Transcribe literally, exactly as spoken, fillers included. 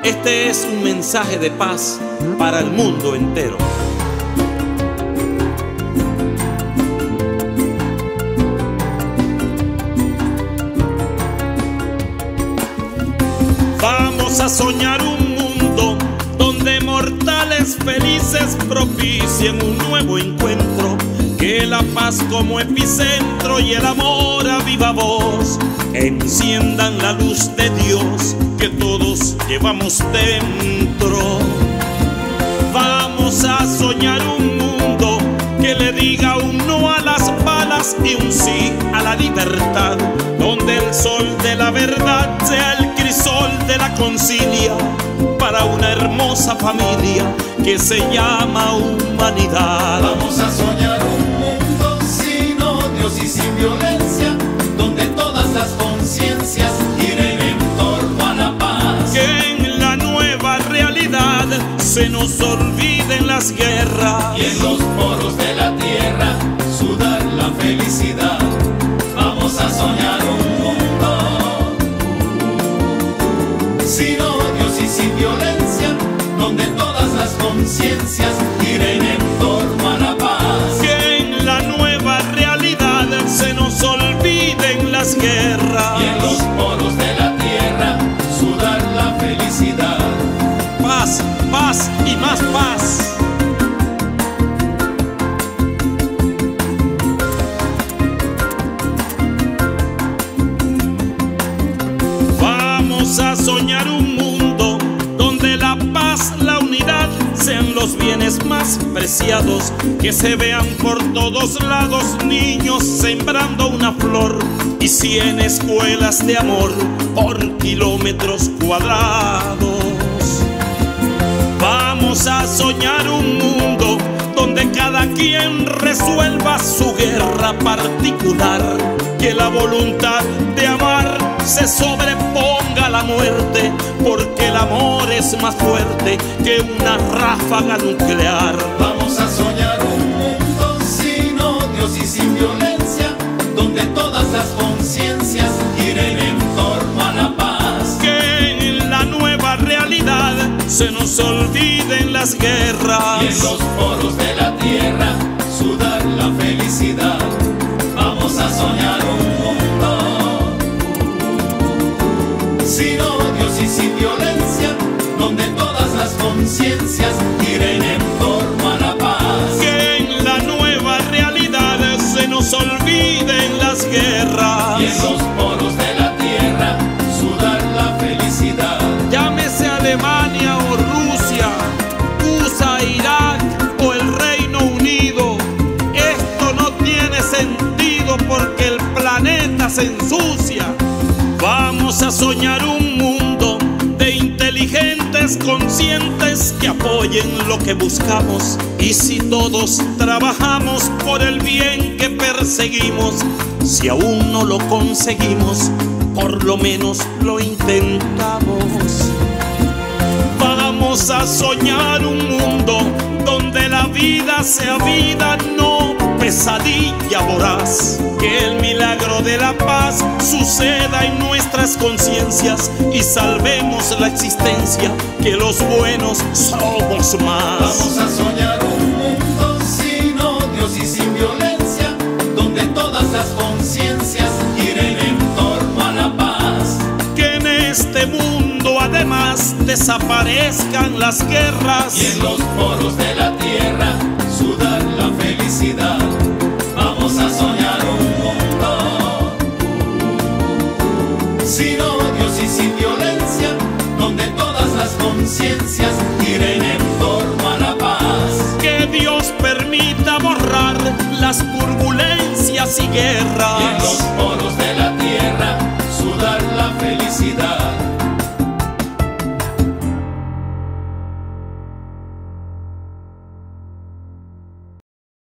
Este es un mensaje de paz para el mundo entero. Vamos a soñar un mundo donde mortales felices propicien un nuevo encuentro, que la paz como epicentro y el amor a viva voz enciendan la luz de Dios que todos llevamos dentro. Vamos a soñar un mundo que le diga un no a las balas y un sí a la libertad, donde el sol de la verdad sea el crisol de la concilia para una hermosa familia que se llama humanidad. Vamos a soñar un mundo sin odios y sin violencia, donde todas las conciencias giren en torno a la paz. Que en la nueva realidad se nos olviden las guerras y en los poros de la tierra sudar la felicidad. Vamos a soñar un mundo sin odios y sin violencia, donde todas las conciencias giren en torno a la paz. Que en la nueva realidad se nos olviden las guerras y en los poros de la tierra sudar la felicidad. Paz, paz y más paz. Vamos a soñar un mundo donde la paz, la unidad sean los bienes más preciados, que se vean por todos lados niños sembrando una flor y cien escuelas de amor por kilómetros cuadrados. Vamos a soñar un mundo donde cada quien resuelva su guerra particular, que la voluntad de amar se sobreponga a la muerte, porque el amor es más fuerte que una ráfaga nuclear. Vamos a soñar un mundo sin odios y sin violencia, donde todas las conciencias giren en torno a la paz. Que en la nueva realidad se nos olviden las guerras y en los poros de la tierra sudar la felicidad. Vamos a soñar un mundo sin odios y sin violencia, donde todas las conciencias giren en torno a la paz. Que en la nueva realidad se nos olviden las guerras y en los poros de la tierra sudar la felicidad. Llámese Alemania o Rusia, U S A, Irak o el Reino Unido, esto no tiene sentido porque el planeta se ensucia. Vamos a soñar un mundo de inteligentes conscientes que apoyen lo que buscamos, y si todos trabajamos por el bien que perseguimos, si aún no lo conseguimos, por lo menos lo intentamos. Vamos a soñar un mundo donde la vida sea vida, no pesadilla voraz. Que el milagro de la paz suceda en nuestras conciencias y salvemos la existencia, que los buenos somos más. Vamos a soñar un mundo sin odios y sin violencia, donde todas las conciencias giren en torno a la paz. Que en este mundo además desaparezcan las guerras y en los poros de la tierra sudar la felicidad. Vamos a soñar un mundo sin odios y sin violencia, donde todas las conciencias giren en torno a la paz. Que Dios permita borrar las turbulencias y guerras y en los poros de